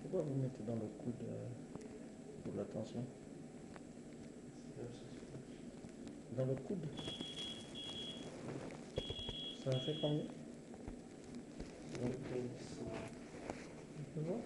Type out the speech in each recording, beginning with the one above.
Pourquoi vous mettez dans le coude pour la tension? Dans le coude? Ça a fait combien? Tu peux voir?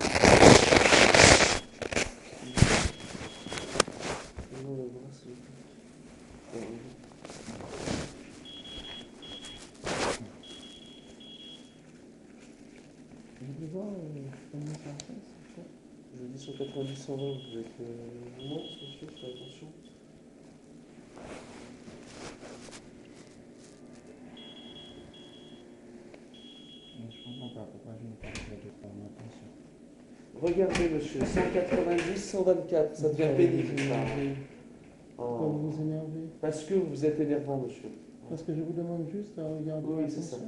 Je vais voir combien ça fait, c'est quoi? Je dis 190, 120, vous êtes non, monsieur, faites attention. Je comprends pas pourquoi je ne parle pas de prendre ma tension. Regardez, monsieur, 190, 124, ça devient pénible. Pourquoi vous vous énervez? Parce que vous êtes énervant, monsieur. Parce que je vous demande juste à regarder Oui, la c'est ça. tension.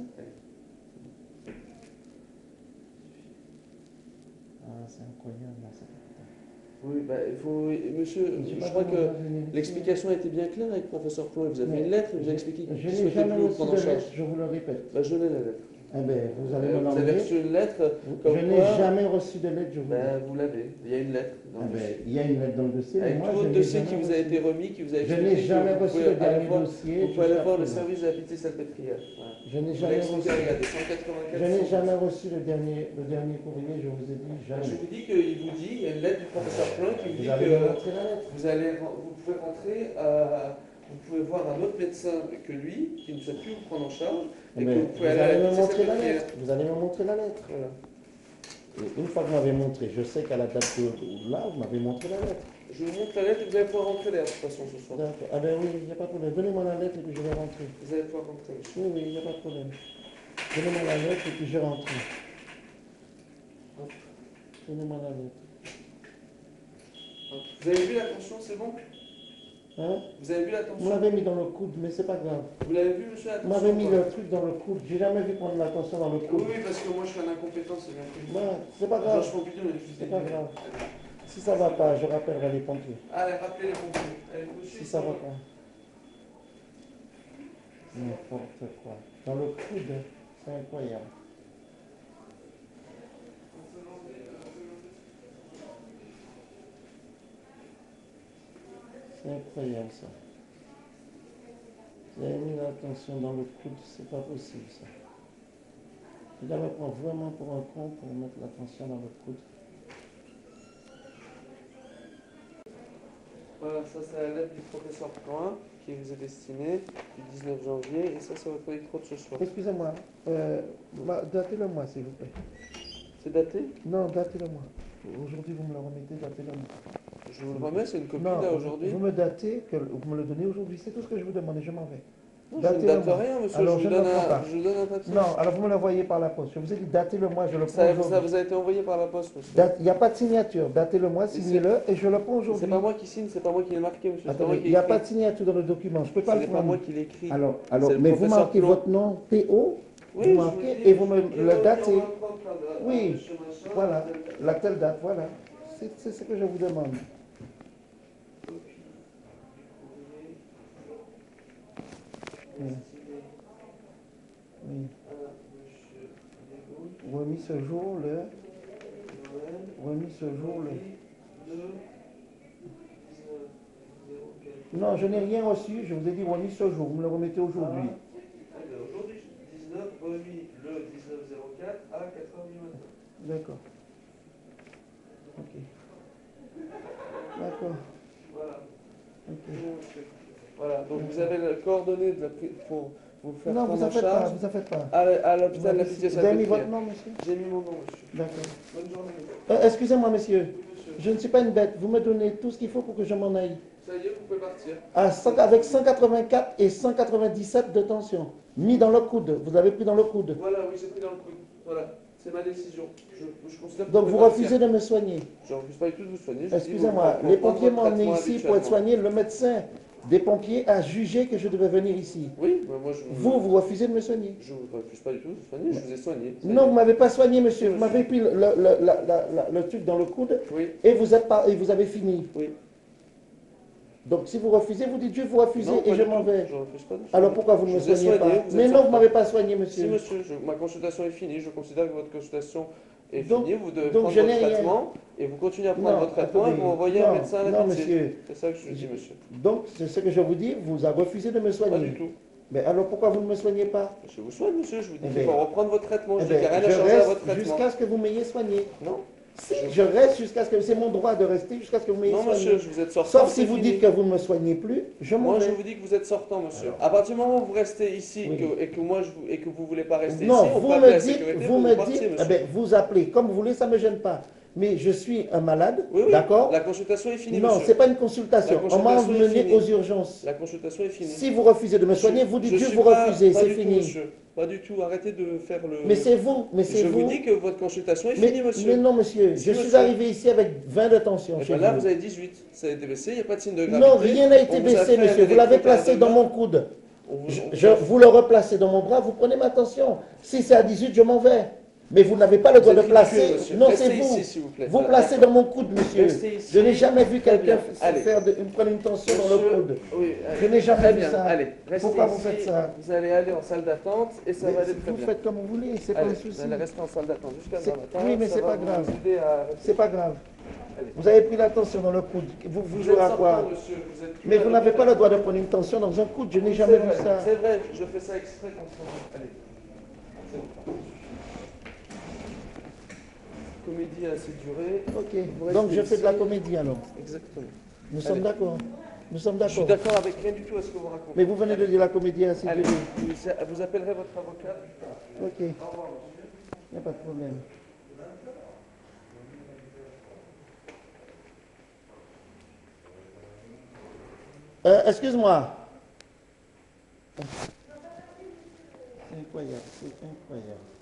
Ah, c'est incroyable là, ça. Oui, bah, il faut. Monsieur, je crois que l'explication a été bien claire avec le professeur Plon. Vous avez une lettre, vous avez expliqué qu'il Je n'ai souhaitait jamais plus vous reçu prendre de en charge. lettre, je vous le répète. Bah, je l'ai la lettre. Eh bien, vous allez me Vous avez l'envoyer. reçu une lettre Je comme n'ai quoi. jamais reçu de lettre, je vous le dis. Bah, vous l'avez. Il y a une lettre. Dans Eh le bien, dossier. il y a une lettre dans le dossier, mais Avec moi tout je votre n'ai dossier jamais qui vous a reçu. été remis, qui vous a Je expliqué n'ai que jamais vous reçu pouvez le aller dernier voir- dossier. Vous pouvez aller jusqu'à voir le présent. service de la pitié salpêtrière. Voilà. Je n'ai Vous jamais l'avez reçu. regardé, 184. Je n'ai jamais reçu le dernier courrier, je vous ai dit Je jamais. vous dis qu'il vous dit, il y a une lettre du professeur Plon qui vous dit Vous allez me que montrer la lettre. vous pouvez rentrer, vous pouvez voir un autre médecin que lui, qui ne souhaite plus vous prendre en charge, et Mais que vous vous pouvez aller à allez la me pitié montrer la salpêtrière. lettre. Vous allez me montrer la lettre. Voilà. Et une fois que vous m'avez montré, je sais qu'à la date de là, vous m'avez montré la lettre. Je vous montre la lettre et vous allez pouvoir rentrer là, de toute façon, ce soir. D'accord. Ah ben oui, il n'y a pas de problème. Donnez-moi la lettre et puis je vais rentrer. Vous allez pouvoir rentrer, monsieur. Oui, il n'y a pas de problème. Donnez-moi la lettre et puis je rentre. Hop. Donnez-moi la lettre. Hop. Vous avez vu la tension, c'est bon? Hein? Vous avez vu la Vous tension? m'avez mis dans le coude, mais c'est pas grave. Vous l'avez vu, monsieur, la Vous tension? m'avez mis ou pas? le truc dans le coude. J'ai jamais vu prendre la tension dans le Oui, coude. oui, parce que moi je suis un incompétent, c'est bien connu. Bah, c'est pas grave. Georges Pompidou, il a juste C'est pas grave. Si ça va pas, je rappellerai les pompiers. Allez, rappelez les pompiers. Allez, vous aussi, Si ça va pas. N'importe quoi. Dans le coude, c'est incroyable. C'est incroyable ça. Vous avez mis la tension dans le coude, c'est pas possible ça. Il me prend vraiment pour un con pour mettre la tension dans le coude. Voilà, ça c'est la lettre du professeur Plon qui vous est destinée du 19 janvier et ça c'est votre électrode ce soir. Excusez-moi, datez-le-moi s'il vous plaît. C'est daté? Non, datez-le-moi. Aujourd'hui vous me le remettez, datez-le-moi. Je vous le remets, c'est une copie Non, là aujourd'hui. vous me datez, vous me le donnez aujourd'hui, c'est tout ce que je vous demande et je m'en vais. Non, je ne date rien, monsieur, Alors, je je vous ne donne le prends pas. je vous donne un papier. Non, alors vous me l'envoyez par la poste. Je vous ai dit datez-le-moi, je le prends Ça aujourd'hui. vous a été envoyé par la poste, monsieur. Il n'y a pas de signature, datez-le-moi, signez-le et je le prends aujourd'hui. C'est pas moi qui signe, c'est pas moi qui l'ai marqué, monsieur. C'est pas moi Attendez, qui il n'y a l'ai pas de écrit. signature dans le document, je ne peux pas le C'est pas prendre. moi qui l'ai écrit. Alors C'est le mais vous professeur marquez Plon. votre nom, PO, Oui, vous je marquez vous dis, et vous me le datez. Oui, Oui, voilà, la telle date, voilà. C'est ce que je vous demande. Oui. Oui. Remis ce jour le. Remis ce jour le. Non, je n'ai rien reçu, je vous ai dit remis ce jour, vous me le remettez aujourd'hui. Aujourd'hui, 19, remis le 1904 à 4h du matin. D'accord. Ok. D'accord. Voilà. Ok. Voilà, donc vous avez les coordonnées pour vous faire Non, prendre vous en en faites pas, charge vous en faites pas. à l'hôpital de la Pitié Vous avez mis Salpêtrière. votre nom, monsieur? J'ai mis mon nom, monsieur. D'accord. Bonne journée. Excusez-moi, monsieur. Oui, monsieur. Je ne suis pas une bête. Vous me donnez tout ce qu'il faut pour que je m'en aille. Ça y est, vous pouvez partir. Avec 184 et 197 de tension. Mis dans le coude. Vous avez pris dans le coude. Voilà, oui, j'ai pris dans le coude. Voilà, c'est ma décision. Je considère que Donc vous vous pouvez refusez partir. de me soigner. Je refuse pas du tout de vous soigner. je dis, Excusez-moi, vous les prendre pompiers votre m'ont emmené traitement ici pour être habituellement. soigné. Le médecin des pompiers a jugé que je devais venir ici. Oui, mais moi je Vous refusez de me soigner. Je vous refuse pas du tout de vous soigner, je vous ai soigné. Ça y Non, est. vous ne m'avez pas soigné, monsieur. Oui, Vous m'avez pris le truc dans le coude Oui, et vous avez fini. oui. Donc si vous refusez, vous dites je vous refusez Non, et pas je du m'en tout. vais. Je refuse pas de vous Alors soigner. pourquoi vous ne me Je vous ai soignez soigné, pas? vous Mais êtes non, vous ne sorti. m'avez pas soigné, Si, monsieur. monsieur, ma consultation est finie. Je considère que votre consultation est Donc- fini, vous devez donc prendre je votre n'ai rien. traitement et vous continuez à prendre Non, votre traitement et attendez. vous envoyez Non, un médecin à la non, pitié. monsieur. C'est ça que je vous dis, monsieur. Donc, c'est ce que je vous dis, vous avez refusé de me Pas soigner. du tout. Mais alors pourquoi vous ne me soignez pas? Je vous soigne, monsieur, je vous dis Eh qu'il ben, faut reprendre votre traitement. Je Eh dis qu'il n'y a ben, rien à je changer à votre reste traitement. jusqu'à ce que vous m'ayez soigné. Non, Si, je reste jusqu'à ce que... C'est mon droit de rester jusqu'à ce que vous m'ayez non, soigné. monsieur, je vous êtes sortant. Sauf si c'est vous fini. dites que vous ne me soignez plus, je m'en Moi, je vais. vous dis que vous êtes sortant, monsieur. À partir du moment où vous restez ici Oui. et que moi et que vous voulez pas rester Non, ici, on vous peut appeler me la dites, sécurité vous pour me partir, dites, monsieur. eh ben, vous appelez comme vous voulez, ça ne me gêne pas. Mais je suis un malade, Oui, oui. d'accord? La consultation est finie, Non, monsieur. c'est pas une consultation. La On m'a consultation est emmené finie. aux urgences. La consultation est finie. Si vous refusez de me soigner, vous dites Dieu, vous refusez, pas c'est du tout, fini. monsieur. Pas du tout. Arrêtez de faire le. Mais c'est vous, mais c'est Je vous. vous dis que votre consultation est Mais, finie, monsieur. mais non, monsieur, Si, je suis monsieur. arrivé ici avec 20 de tension Eh chez ben là, vous. vous avez 18. Ça a été baissé, il n'y a pas de signe de gravité. Non, rien n'a été On vous a baissé, fait un monsieur. Vous l'avez placé dans électrocardiographe. mon coude. On vous- on Je vous a- vous le replacez dans mon bras, vous prenez ma tension. Si c'est à 18, je m'en vais. Mais vous n'avez pas le droit Vous de êtes placer. ridicule, monsieur. Non, Restez c'est vous. ici, s'il vous plaît. Vous Voilà, placez d'accord. dans mon coude, monsieur. Restez ici. Je n'ai jamais vu Très quelqu'un bien. Allez. me prendre une tension dans le Monsieur- coude. Oui, Je n'ai jamais très vu bien. ça. Allez, restez Pourquoi ici. vous faites ça? Vous allez aller en salle d'attente et ça Mais va aller très vous bien. faites comme vous voulez, c'est pas Allez, un vous souci. allez rester en salle d'attente jusqu'à C'est- demain matin. oui, mais ça c'est va pas vous grave. aider à rester. C'est pas grave. Allez. Vous avez pris la tension dans le coude. Vous Vous jouez êtes à sortant, quoi? monsieur. Vous êtes plus Mais à vous n'avez pas l'hôpital. le droit de prendre une tension dans un coude. Je n'ai C'est jamais vu vrai, ça. C'est vrai, je fais ça exprès contre vous. Allez. C'est bon. Comédie a assez duré. Ok. Donc je fais de la comédie alors. Exactement. Nous sommes Allez. d'accord. Nous sommes Je suis d'accord. d'accord avec rien du tout à ce que vous racontez. Mais vous venez de dire la comédie a assez Allez, duré. vous appellerez votre avocat. Ok. Il Au revoir, monsieur. n'y a pas de problème. Excuse-moi. C'est incroyable, c'est incroyable.